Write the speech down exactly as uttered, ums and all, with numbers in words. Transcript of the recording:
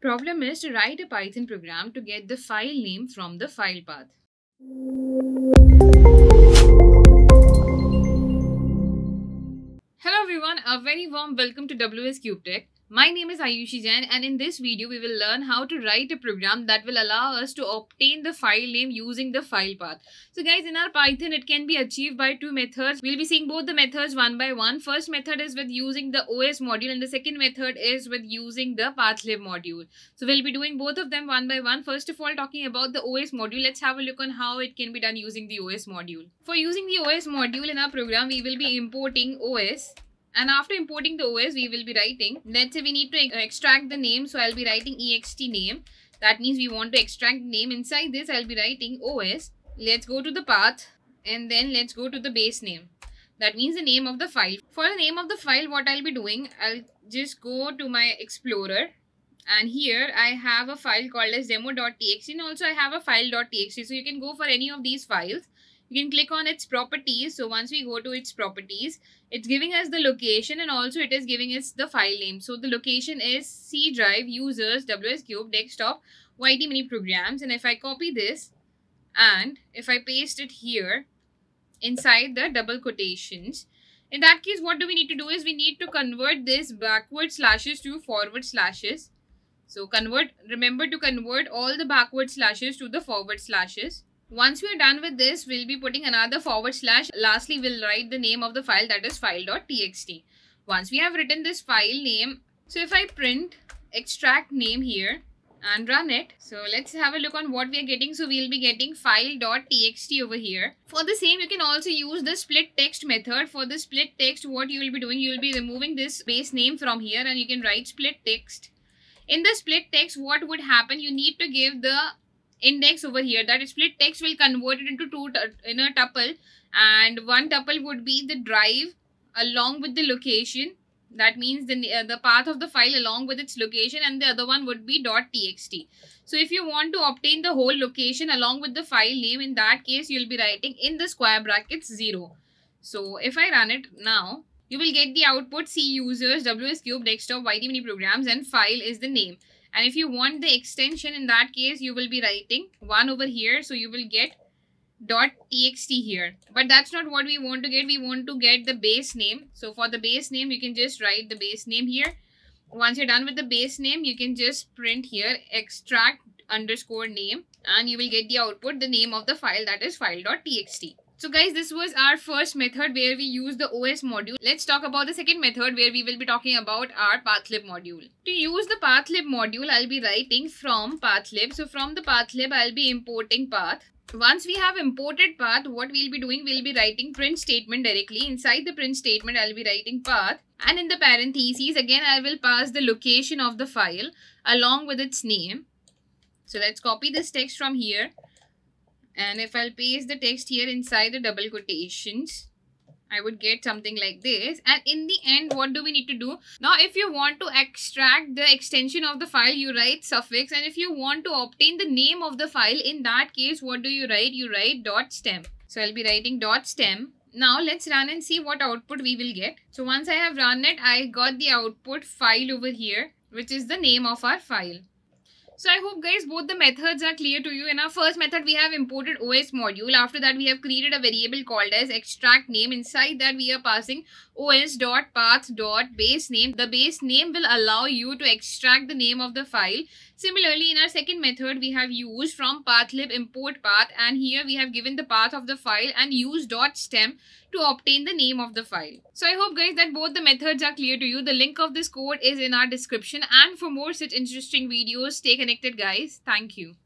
Problem is to write a Python program to get the file name from the file path. Hello everyone, a very warm welcome to W S Cube Tech. My name is Ayushi Jain, and in this video we will learn how to write a program that will allow us to obtain the file name using the file path. So guys, in our Python it can be achieved by two methods. We'll be seeing both the methods one by one. First method is with using the O S module and the second method is with using the pathlib module. So we'll be doing both of them one by one. First of all, talking about the O S module, let's have a look on how it can be done using the O S module. For using the O S module in our program, we will be importing O S. And after importing the O S, we will be writing, let's say we need to extract the name. So I'll be writing ext name. That means we want to extract the name. Inside this, I'll be writing O S. Let's go to the path and then let's go to the base name. That means the name of the file. For the name of the file, what I'll be doing, I'll just go to my Explorer. And here I have a file called as demo.txt, and also I have a file.txt. So you can go for any of these files. You can click on its properties. So once we go to its properties, it's giving us the location and also it is giving us the file name. So the location is C drive, users, W S Cube, desktop, Y T mini programs. And if I copy this and if I paste it here inside the double quotations, in that case, what do we need to do is we need to convert this backward slashes to forward slashes. So convert, remember to convert all the backward slashes to the forward slashes. Once we are done with this, we'll be putting another forward slash. Lastly, we'll write the name of the file, that is file.txt. Once we have written this file name, so if I print extract name here and run it, so let's have a look on what we are getting. So we'll be getting file.txt over here. For the same, you can also use the split text method. For the split text, what you will be doing, you will be removing this base name from here and you can write split text. In the split text, what would happen? You need to give the index over here, that is split text will convert it into two in a tuple, and one tuple would be the drive along with the location. That means the uh, the path of the file along with its location, and the other one would be .txt. So if you want to obtain the whole location along with the file name, in that case you will be writing in the square brackets zero. So if I run it now, you will get the output C users, W S Cube, desktop, Y T mini programs, and file is the name. And if you want the extension, in that case, you will be writing one over here. So you will get .txt here. But that's not what we want to get. We want to get the base name. So for the base name, you can just write the base name here. Once you're done with the base name, you can just print here extract underscore name. And you will get the output, the name of the file, that is file.txt. So guys, this was our first method where we use the O S module. Let's talk about the second method where we will be talking about our pathlib module. To use the pathlib module, I'll be writing from pathlib. So from the pathlib, I'll be importing path. Once we have imported path, what we'll be doing, we'll be writing print statement directly. Inside the print statement, I'll be writing path. And in the parentheses, again, I will pass the location of the file along with its name. So let's copy this text from here. And if I'll paste the text here inside the double quotations, I would get something like this. And in the end, what do we need to do? Now, if you want to extract the extension of the file, you write suffix. And if you want to obtain the name of the file, in that case, what do you write? You write dot stem. So I'll be writing dot stem. Now let's run and see what output we will get. So once I have run it, I got the output file over here, which is the name of our file. So I hope guys both the methods are clear to you. In our first method, we have imported O S module. After that, we have created a variable called as extract name. Inside that, we are passing os.path.base name. The base name will allow you to extract the name of the file. Similarly, in our second method, we have used from pathlib import path, and here we have given the path of the file and use .stem to obtain the name of the file. So I hope guys that both the methods are clear to you. The link of this code is in our description, and for more such interesting videos, stay connected guys. Thank you.